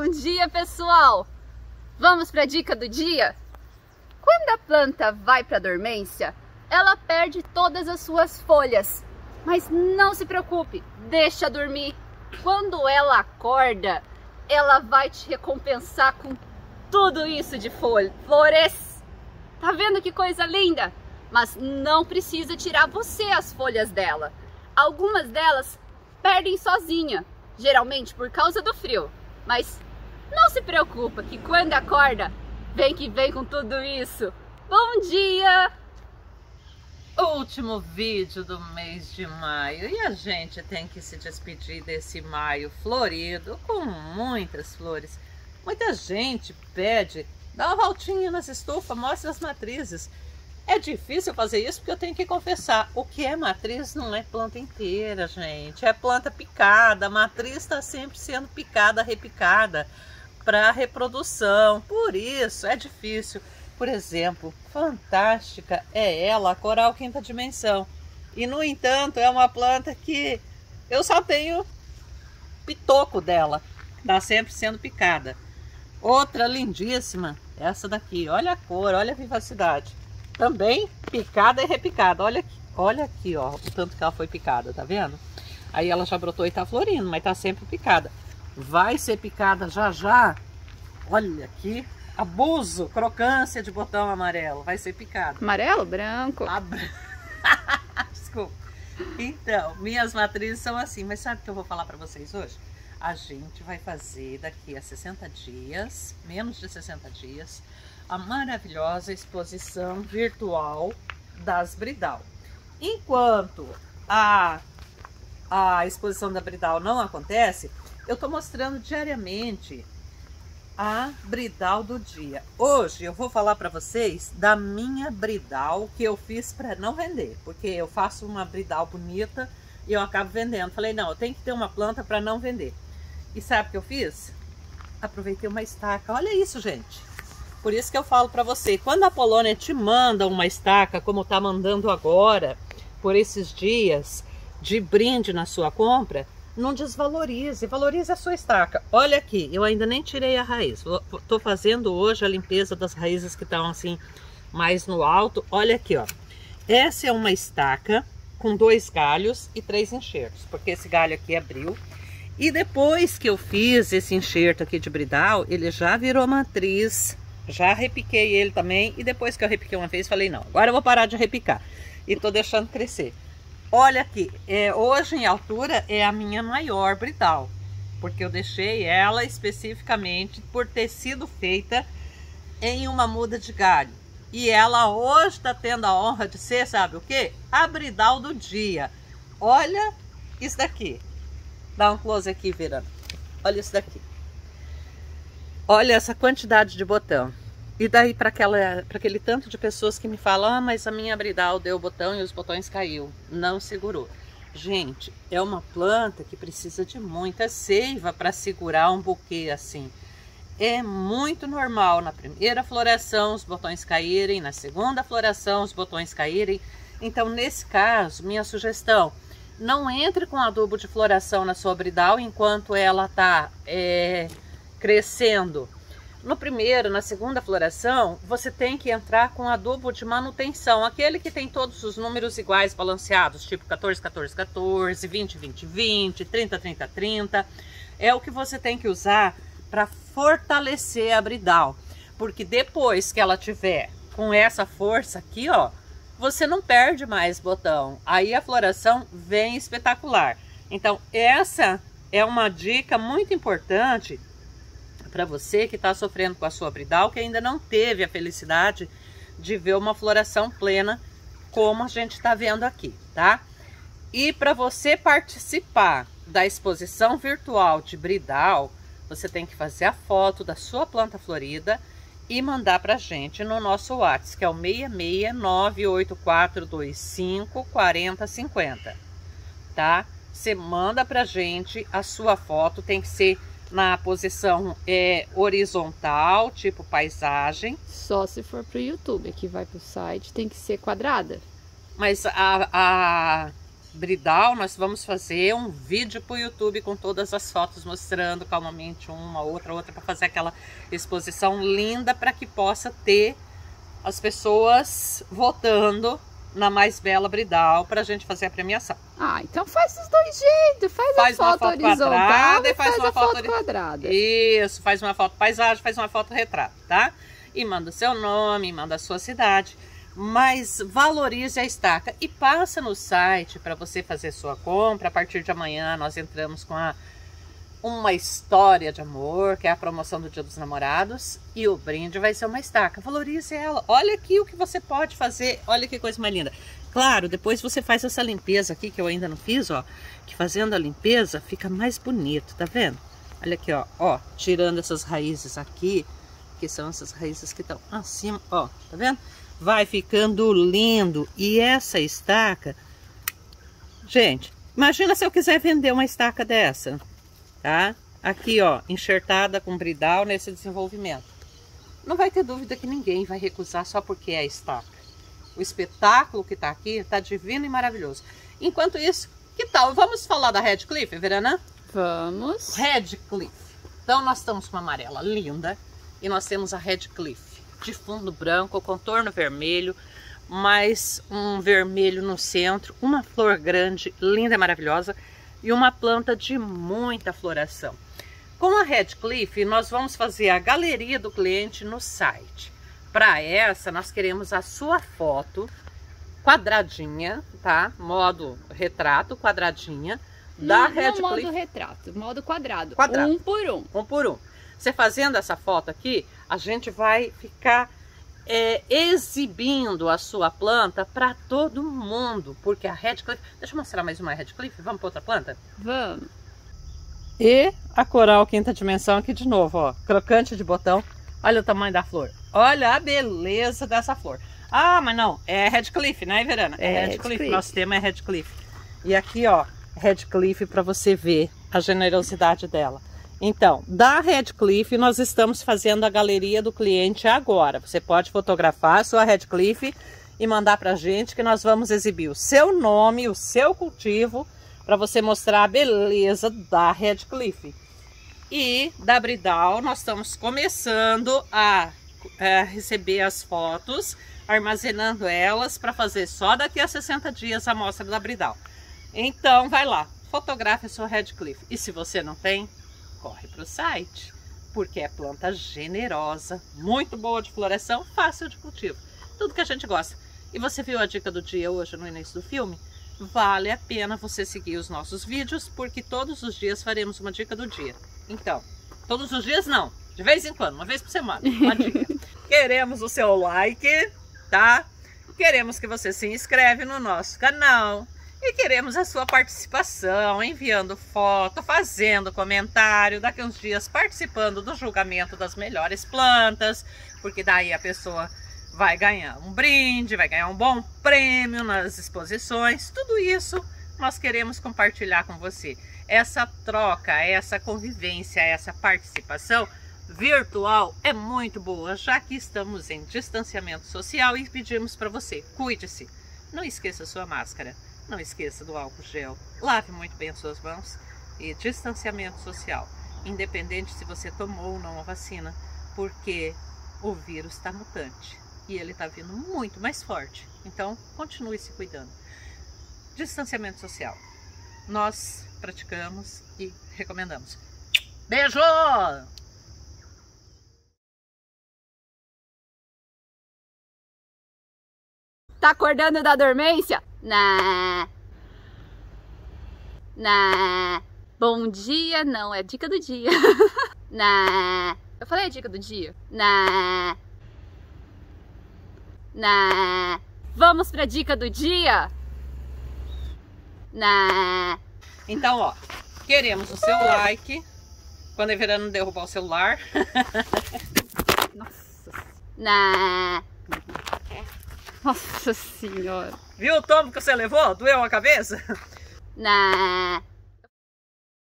dia, pessoal! Vamos para a dica do dia? Quando a planta vai para dormência, ela perde todas as suas folhas. Mas não se preocupe, deixa dormir. Quando ela acorda, ela vai te recompensar com tudo isso de flores. Tá vendo que coisa linda? Mas não precisa tirar você as folhas dela. Algumas delas perdem sozinha, geralmente por causa do frio. Mas não se preocupa que quando acorda, vem que vem com tudo isso. Bom dia! Último vídeo do mês de maio e a gente tem que se despedir desse maio florido com muitas flores. Muita gente pede, dá uma voltinha nas estufas, mostra as matrizes. É difícil fazer isso porque eu tenho que confessar, o que é matriz não é planta inteira, gente, é planta picada. A matriz está sempre sendo picada, repicada para reprodução, por isso é difícil. Por exemplo, fantástica é ela, a coral quinta dimensão. E no entanto é uma planta que eu só tenho pitoco dela, está sempre sendo picada. Outra lindíssima, essa daqui, olha a cor, olha a vivacidade. Também picada e repicada, olha aqui, ó, o tanto que ela foi picada, tá vendo? Aí ela já brotou e tá florindo, mas tá sempre picada. Vai ser picada já já, olha aqui. Abuso, crocância de botão amarelo, vai ser picado. Amarelo, branco. Desculpa. Então, minhas matrizes são assim, mas sabe o que eu vou falar para vocês hoje? A gente vai fazer daqui a 60 dias, menos de 60 dias, a maravilhosa exposição virtual das Bridal. Enquanto a exposição da Bridal não acontece, eu tô mostrando diariamente a Bridal do dia. Hoje eu vou falar para vocês da minha Bridal que eu fiz para não vender, porque eu faço uma Bridal bonita e eu acabo vendendo. Falei, não, eu tenho que ter uma planta para não vender. E sabe o que eu fiz? Aproveitei uma estaca. Olha isso, gente. Por isso que eu falo para você, quando a Polônia te manda uma estaca, como tá mandando agora, por esses dias, de brinde na sua compra, não desvalorize, valorize a sua estaca. Olha aqui, eu ainda nem tirei a raiz. Tô fazendo hoje a limpeza das raízes que estão assim, mais no alto. Olha aqui, ó. Essa é uma estaca com 2 galhos e 3 enxertos, porque esse galho aqui abriu. E depois que eu fiz esse enxerto aqui de Bridal, ele já virou matriz, já repiquei ele também. E depois que eu repiquei uma vez, falei, não, agora eu vou parar de repicar. E tô deixando crescer. Olha aqui, hoje em altura é a minha maior Bridal, porque eu deixei ela especificamente por ter sido feita em uma muda de galho. E ela hoje está tendo a honra de ser, sabe o quê? A Bridal do dia. Olha isso daqui. Dá um close aqui, Verana. Olha isso daqui. Olha essa quantidade de botão. E daí para aquele tanto de pessoas que me falam, ah, mas a minha Bridal deu o botão e os botões caiu, não segurou. Gente, é uma planta que precisa de muita seiva para segurar um buquê assim. É muito normal na primeira floração os botões caírem, na segunda floração os botões caírem. Então, nesse caso, minha sugestão, não entre com adubo de floração na sua Bridal enquanto ela está crescendo. No primeiro, na segunda floração, você tem que entrar com adubo de manutenção, aquele que tem todos os números iguais balanceados, tipo 14, 14, 14, 20, 20, 20, 30, 30, 30. É o que você tem que usar para fortalecer a Bridal, porque depois que ela tiver com essa força aqui, ó, você não perde mais botão. Aí a floração vem espetacular. Então, essa é uma dica muito importante para você que está sofrendo com a sua Bridal, que ainda não teve a felicidade de ver uma floração plena como a gente está vendo aqui, tá? E para você participar da exposição virtual de Bridal, você tem que fazer a foto da sua planta florida e mandar para a gente no nosso WhatsApp, que é o 66984254050, tá? Você manda para a gente a sua foto, tem que ser na posição horizontal, tipo paisagem. Só se for pro YouTube, que vai pro site, tem que ser quadrada. Mas a bridal, nós vamos fazer um vídeo para o YouTube com todas as fotos mostrando calmamente uma, outra, para fazer aquela exposição linda para que possa ter as pessoas votando na mais bela bridal para a gente fazer a premiação. Ah, então faz os dois jeitos, faz a foto horizontal e faz uma foto quadrada. Isso, faz uma foto paisagem, faz uma foto retrato, tá? E manda o seu nome, manda a sua cidade, mas valorize a estaca e passa no site para você fazer sua compra. A partir de amanhã nós entramos com uma história de amor, que é a promoção do Dia dos Namorados, e o brinde vai ser uma estaca. Valorize ela. Olha aqui o que você pode fazer. Olha que coisa mais linda. Claro, depois você faz essa limpeza aqui, que eu ainda não fiz, ó, que fazendo a limpeza fica mais bonito, tá vendo? Olha aqui, ó, tirando essas raízes aqui, que são essas raízes que estão acima, ó, tá vendo? Vai ficando lindo. E essa estaca, gente, imagina se eu quiser vender uma estaca dessa, tá? Aqui, ó, enxertada com bridal nesse desenvolvimento. Não vai ter dúvida que ninguém vai recusar só porque é a estaca. O espetáculo que tá aqui tá divino e maravilhoso. Enquanto isso, que tal? Vamos falar da Redcliffe, Verana? Vamos. Redcliffe. Então nós estamos com uma amarela linda e nós temos a Redcliffe de fundo branco, contorno vermelho, mais um vermelho no centro, uma flor grande, linda e maravilhosa, e uma planta de muita floração. Com a Redcliffe, nós vamos fazer a galeria do cliente no site. Para essa, nós queremos a sua foto quadradinha, tá? Modo retrato, quadradinha, da Redcliffe. Não modo retrato, modo quadrado. Quadrado. Um por um. Um por um. Você fazendo essa foto aqui, a gente vai ficar exibindo a sua planta para todo mundo, porque a Redcliffe... Deixa eu mostrar mais uma Redcliffe, vamos para outra planta? Vamos. E a coral quinta dimensão aqui de novo, ó, crocante de botão. Olha o tamanho da flor, olha a beleza dessa flor. Ah, mas não, é Redcliffe, né, Verana? É Redcliffe, nosso tema é Redcliffe. E aqui, ó, Redcliffe para você ver a generosidade dela. Então, da Redcliffe, nós estamos fazendo a galeria do cliente agora. Você pode fotografar a sua Redcliffe e mandar pra gente, que nós vamos exibir o seu nome, o seu cultivo, para você mostrar a beleza da Redcliffe. E da bridal, nós estamos começando a receber as fotos, armazenando elas para fazer só daqui a 60 dias a amostra da bridal. Então, vai lá, fotografe a sua Redcliffe. E se você não tem, corre para o site, porque é planta generosa, muito boa de floração, fácil de cultivo. Tudo que a gente gosta. E você viu a dica do dia hoje no início do filme? Vale a pena você seguir os nossos vídeos, porque todos os dias faremos uma dica do dia. Então, todos os dias não, de vez em quando, uma vez por semana, uma dica. Queremos o seu like, tá? Queremos que você se inscreve no nosso canal. E queremos a sua participação, enviando foto, fazendo comentário, daqui uns dias participando do julgamento das melhores plantas, porque daí a pessoa vai ganhar um brinde, vai ganhar um bom prêmio nas exposições. Tudo isso nós queremos compartilhar com você. Essa troca, essa convivência, essa participação virtual é muito boa, já que estamos em distanciamento social e pedimos para você, cuide-se, não esqueça sua máscara. Não esqueça do álcool gel, lave muito bem as suas mãos e distanciamento social, independente se você tomou ou não a vacina, porque o vírus está mutante e ele está vindo muito mais forte. Então, continue se cuidando. Distanciamento social, nós praticamos e recomendamos. Beijo! Tá acordando da dormência? Nah. Bom dia, não, é dica do dia. Nah. Eu falei a dica do dia? Nah. Vamos pra dica do dia? Nah. Então, ó, queremos o seu like. Quando a Verana não derrubar o celular. Nossa. Nah. Nossa senhora. Viu o tombo que você levou? Doeu a cabeça? Nah.